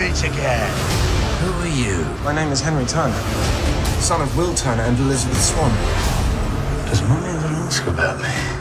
meet again. Who are you? My name is Henry Turner, son of Will Turner and Elizabeth Swann. Does Mummy ever ask about me?